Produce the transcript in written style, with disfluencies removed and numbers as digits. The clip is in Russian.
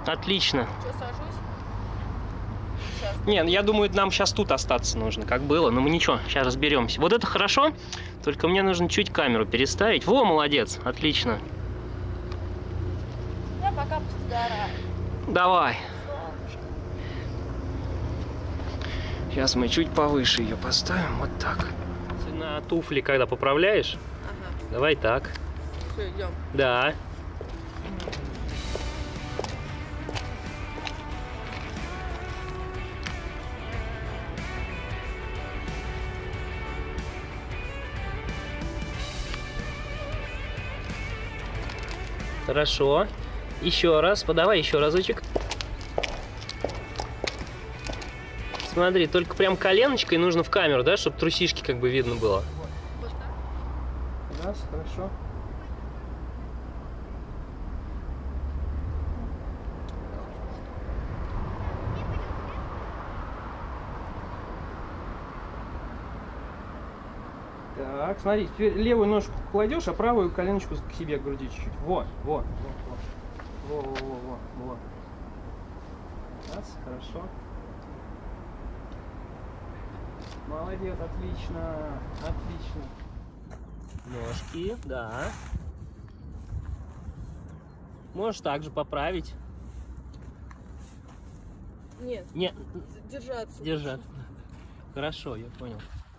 отлично. Что, сажусь? Сейчас. Не, я думаю, нам сейчас тут остаться нужно, как было. Но мы ничего, сейчас разберемся. Вот это хорошо, только мне нужно чуть камеру переставить. Во, молодец, отлично. Я пока постараюсь. Давай. Солнышко. Сейчас мы чуть повыше ее поставим, вот так. На туфли, когда поправляешь, Ага. давай так. Все, идем. Да. Хорошо. Еще раз, подавай еще разочек. Смотри, только прям коленочкой нужно в камеру, да, чтобы трусишки как бы видно было. Вот так? Раз, хорошо. Так, смотри, теперь левую ножку кладешь, а правую коленочку к себе к груди чуть-чуть. Вот, вот, вот, вот. Во. Раз, хорошо. Молодец, отлично, отлично. Ножки, да. Можешь также поправить. Нет, Нет, держаться. держать. Хорошо, я понял.